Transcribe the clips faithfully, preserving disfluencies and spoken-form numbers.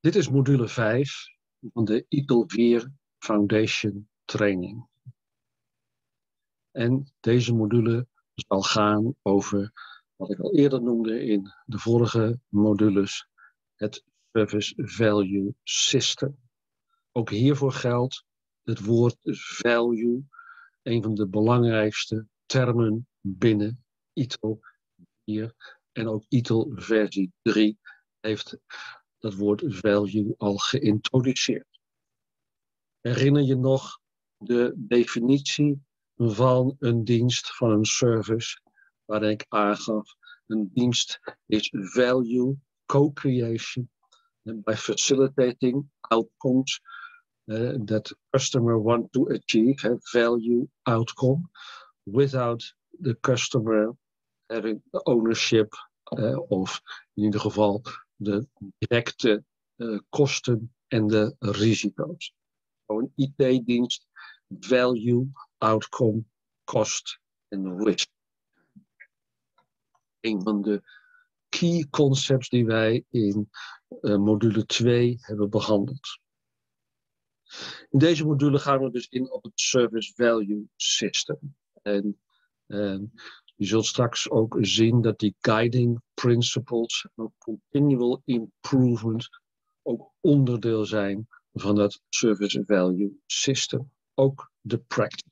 Dit is module vijf van de I T I L vier Foundation Training. En deze module zal gaan over wat ik al eerder noemde in de vorige modules, het Service Value System. Ook hiervoor geldt het woord value, een van de belangrijkste termen binnen I T I L vier. En ook I T I L versie drie heeft dat woord value al geïntroduceerd. Herinner je nog de definitie van een dienst, van een service, waarin ik aangaf, een dienst is value co-creation by facilitating outcomes uh, that customer want to achieve, uh, value outcome, without the customer having ownership uh, of in ieder geval de directe uh, kosten en de risico's. Zo een I T-dienst, value, outcome, cost en risk. Een van de key concepts die wij in uh, module twee hebben behandeld. In deze module gaan we dus in op het Service Value System. En uh, je zult straks ook zien dat die guiding principles en continual improvement ook onderdeel zijn van dat Service Value System. Ook de practice.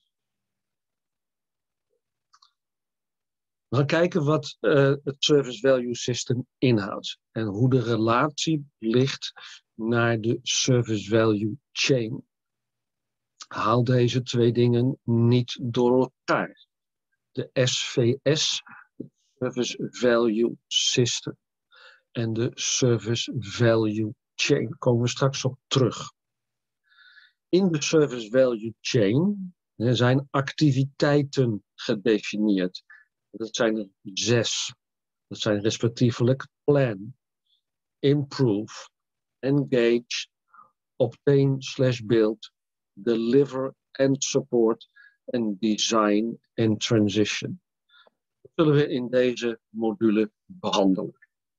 We gaan kijken wat uh, het Service Value System inhoudt en hoe de relatie ligt naar de Service Value Chain. Haal deze twee dingen niet door elkaar. De S V S, Service Value System, en de Service Value Chain. Daar komen we straks op terug. In de Service Value Chain zijn activiteiten gedefinieerd. Dat zijn er zes. Dat zijn respectievelijk plan, improve, engage, obtain slash build, deliver and support en design en transition. Dat zullen we in deze module behandelen.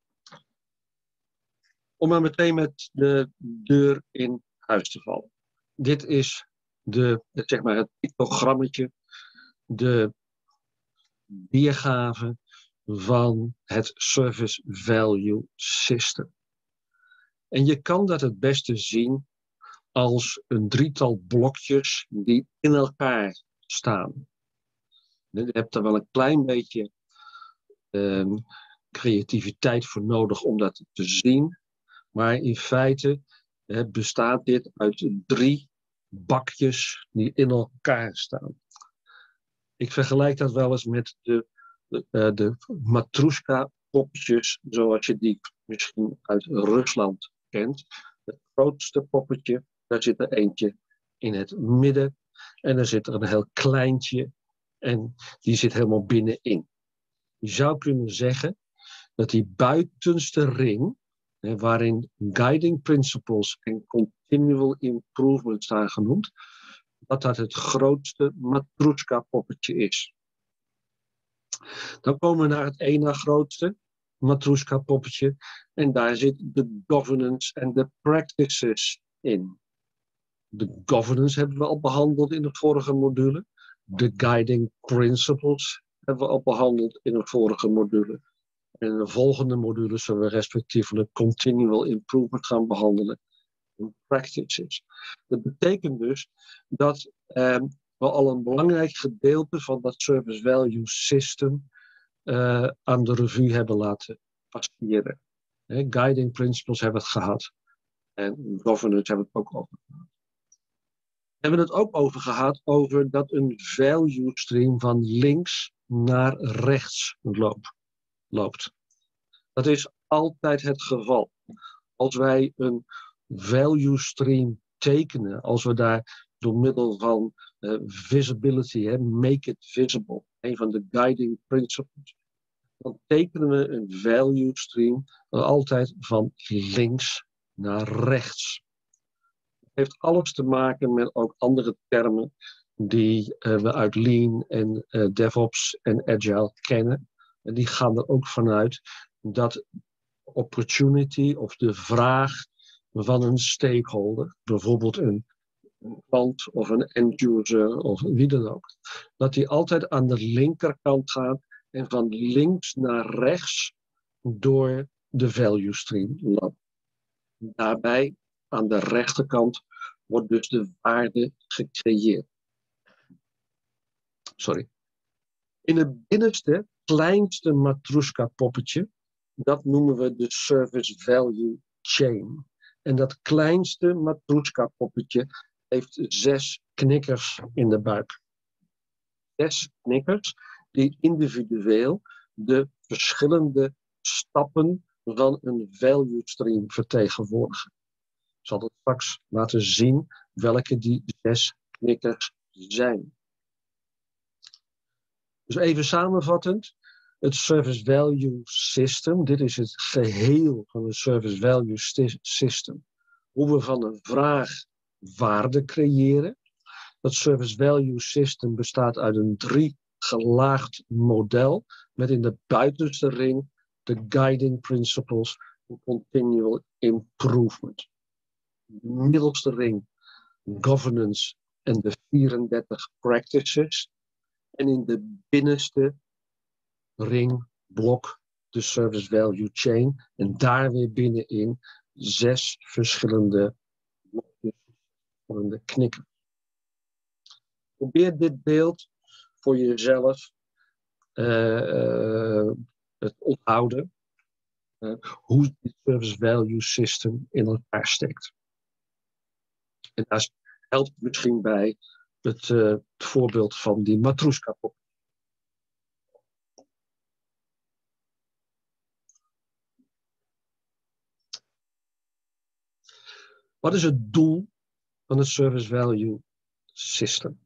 Om maar meteen met de deur in huis te vallen. Dit is de, zeg maar het pictogrammetje, de weergave van het Service Value System. En je kan dat het beste zien als een drietal blokjes die in elkaar staan. Je hebt er wel een klein beetje um, creativiteit voor nodig om dat te zien. Maar in feite uh, bestaat dit uit drie bakjes die in elkaar staan. Ik vergelijk dat wel eens met de, de, uh, de matroeska-poppetjes zoals je die misschien uit Rusland kent. Het grootste poppetje, daar zit er eentje in het midden. En er zit er een heel kleintje en die zit helemaal binnenin. Je zou kunnen zeggen dat die buitenste ring, hè, waarin guiding principles en continual improvement staan genoemd, dat dat het grootste matroeska-poppetje is. Dan komen we naar het ene grootste matroeska-poppetje en daar zit de governance en de practices in. De governance hebben we al behandeld in de vorige module. De guiding principles hebben we al behandeld in de vorige module. En in de volgende module zullen we respectievelijk continual improvement gaan behandelen. En practices. Dat betekent dus dat eh, we al een belangrijk gedeelte van dat Service Value System uh, aan de revue hebben laten passeren. He, guiding principles hebben we het gehad. En governance hebben we het ook over gehad. We hebben het ook over gehad over dat een value stream van links naar rechts loopt. loopt. Dat is altijd het geval. Als wij een value stream tekenen, als we daar door middel van uh, visibility, hè, make it visible, een van de guiding principles, dan tekenen we een value stream altijd van links naar rechts. Het heeft alles te maken met ook andere termen die uh, we uit Lean en uh, DevOps en Agile kennen. En die gaan er ook vanuit dat opportunity of de vraag van een stakeholder, bijvoorbeeld een klant of een end-user of wie dan ook, dat die altijd aan de linkerkant gaat en van links naar rechts door de value stream loopt. Daarbij aan de rechterkant wordt dus de waarde gecreëerd. Sorry. In het binnenste, kleinste Matroeska poppetje, dat noemen we de service value chain. En dat kleinste Matroeska poppetje heeft zes knikkers in de buik. Zes knikkers die individueel de verschillende stappen van een value stream vertegenwoordigen. Ik zal het straks laten zien welke die zes knikkers zijn. Dus even samenvattend, het Service Value System, dit is het geheel van het Service Value System. Hoe we van een vraag waarde creëren. Dat Service Value System bestaat uit een drie gelaagd model met in de buitenste ring de guiding principles for continual improvement. De middelste ring governance en de vierendertig practices. En in de binnenste ring blok de service value chain. En daar weer binnenin zes verschillende blokjes, verschillende knikken. Probeer dit beeld voor jezelf uh, uh, te onthouden. Uh, hoe dit service value system in elkaar steekt. En daar helpt misschien bij het, uh, het voorbeeld van die Matroeska pop. Wat is het doel van het service value system?